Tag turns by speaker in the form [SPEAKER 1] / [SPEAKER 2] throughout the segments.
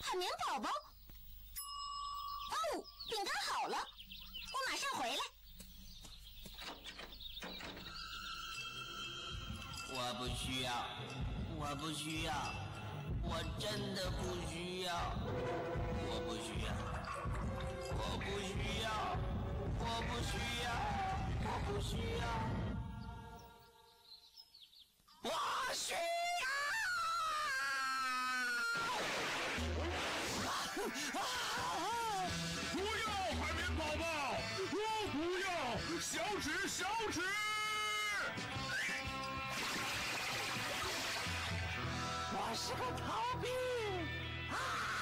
[SPEAKER 1] 海绵宝宝。哦，饼干好了，我马上回来。
[SPEAKER 2] 我不需要，我不需要，我真的不需要，我不需要，我不需要，我不需要，我不需要，我需要！
[SPEAKER 3] 不要海绵宝宝，我不要小指小指。
[SPEAKER 2] 我是个逃兵啊！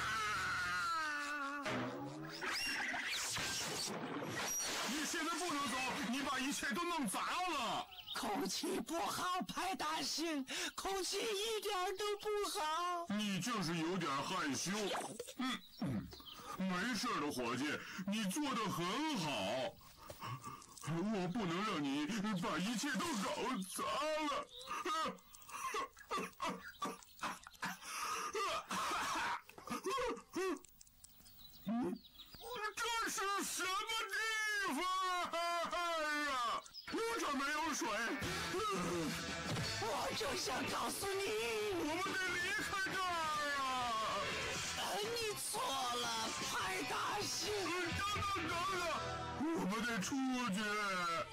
[SPEAKER 3] 你现在不能走，你把一切都弄砸了。
[SPEAKER 2] 空气不好，派大星，空气一点都不好。
[SPEAKER 3] 你就是有点害羞。没事的，伙计，你做得很好。我不能让你把一切都搞砸了。这是什么地方？哎呀，这没有水。
[SPEAKER 2] 我就想告诉你，
[SPEAKER 3] 我们得离开这儿啊！
[SPEAKER 2] 你错了，派大星。
[SPEAKER 3] 等，我们得出去。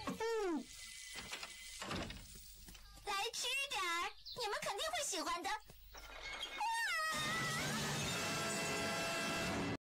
[SPEAKER 1] 来吃点儿，你们肯定会喜欢的。